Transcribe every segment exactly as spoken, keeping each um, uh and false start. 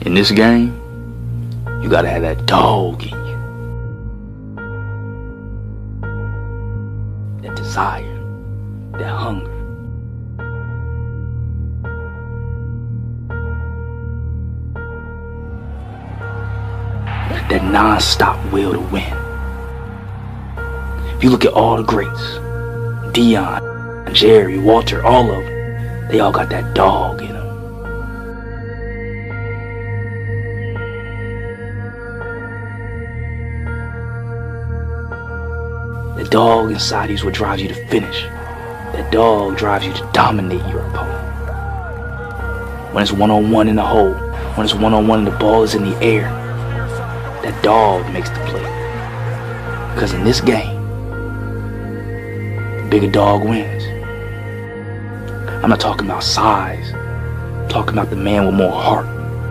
In this game, you gotta have that dog in you. That desire, that hunger. That non-stop will to win. If you look at all the greats, Dion, Jerry, Walter, all of them, they all got that dog in them. The dog inside you is what drives you to finish. That dog drives you to dominate your opponent. When it's one-on-one in the hole, when it's one-on-one and the ball is in the air, that dog makes the play. Because in this game, the bigger dog wins. I'm not talking about size. I'm talking about the man with more heart.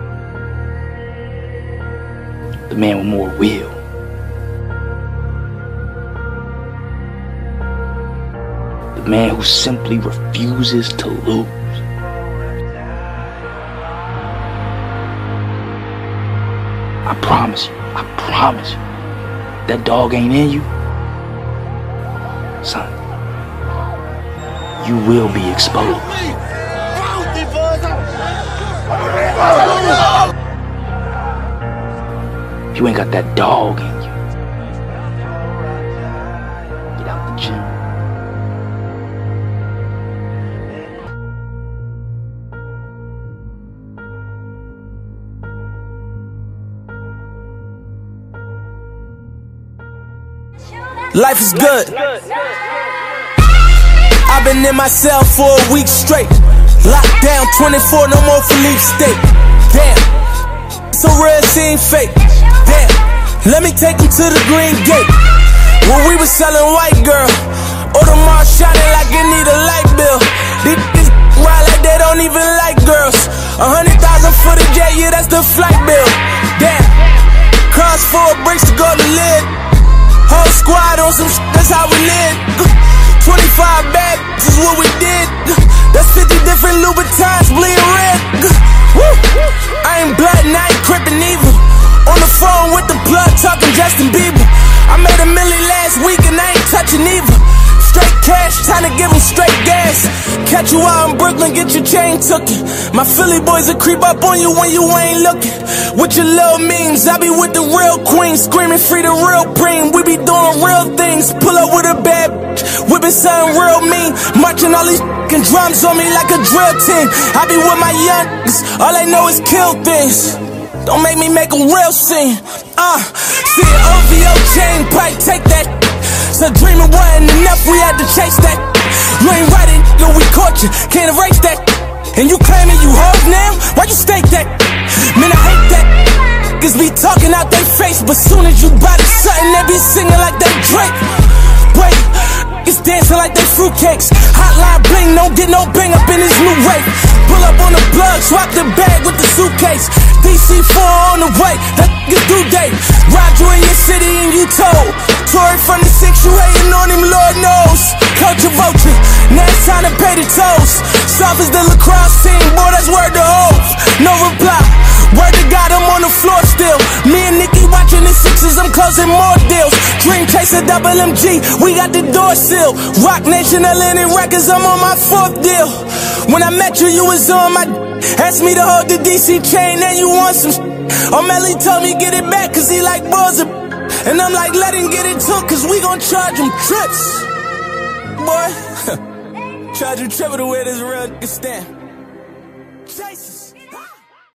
The man with more will. The man who simply refuses to lose. I promise you, I promise you, that dog ain't in you, son, you will be exposed. If you ain't got that dog in you, get out the gym. Life is good. I've been in my cell for a week straight. Locked down twenty-four, no more Philippe state. Damn, it's a real scene fake. Damn, let me take you to the green gate. When we was selling white girl, Audemars shining like it need a light bill. These niggas ride like they don't even like girls. A hundred thousand for the jet, yeah, that's the flight bill. Damn, cross four bricks to go to lid. Whole squad on some shit, that's how we live. twenty-five bad is what we did. That's fifty different Louboutins bleeding red. I ain't blood and I ain't crippin' either. On the phone with the plug talking Justin Bieber. I made a milli last week and I ain't touching either. Straight cash, time to give them straight gas. Catch you out in Brooklyn, get your chain tookin'. My Philly boys will creep up on you when you ain't looking. With your little memes, I be with the real queen, screaming free the real preem. We be doing real things, pull up with a bad bitch, whipping something real mean. Marching all these f***ing drums on me like a drill team. I be with my young niggas, all they know is kill things. Don't make me make a real scene. Uh, see an O V O chain pipe, take that. So dreaming wasn't enough, we had to chase that. You ain't right it, yo, we caught you, can't erase that. And you claiming you hoes now? Why you stake that? Man, I hate that. Niggas be talking out their face, but soon as you body something, they be singing like they Drake. Wait, niggas dancing like they fruitcakes. Hotline bling, don't get no bang up in his new rate. Pull up on the plug, swap the bag with the suitcase. D C four on the way, that nigga due date. Ride you in your city and you told. Tory from the six, you hating on him, Lord knows. Culture vulture, now it's time to pay the tolls. Soft as the lacrosse team, boy, that's word to hold. No reply, word to God, I'm on the floor still. Me and Nikki watching the Sixers, I'm closing more deals. Dream Chaser, double M G, we got the door sealed. Rock Nation, Atlantic Records, I'm on my fourth deal. When I met you, you was on my d- asked me to hold the D C chain, and you want some sh- O'Malley told me get it back, cause he like balls of. And I'm like, let him get it too, cause we gon' charge him trips. Boy, charge him triple to where this real nigga stand. Jason.